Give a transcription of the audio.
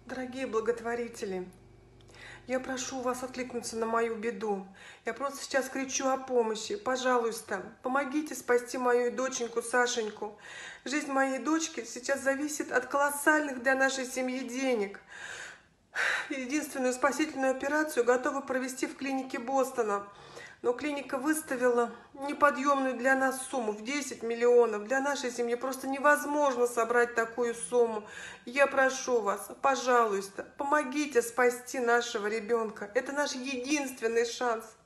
Дорогие благотворители, я прошу вас откликнуться на мою беду. Я просто сейчас кричу о помощи. Пожалуйста, помогите спасти мою доченьку Сашеньку. Жизнь моей дочки сейчас зависит от колоссальных для нашей семьи денег. Единственную спасительную операцию готовы провести в клинике Бостона. Но клиника выставила неподъемную для нас сумму в 10 миллионов. Для нашей семьи просто невозможно собрать такую сумму. Я прошу вас, пожалуйста, помогите спасти нашего ребенка. Это наш единственный шанс.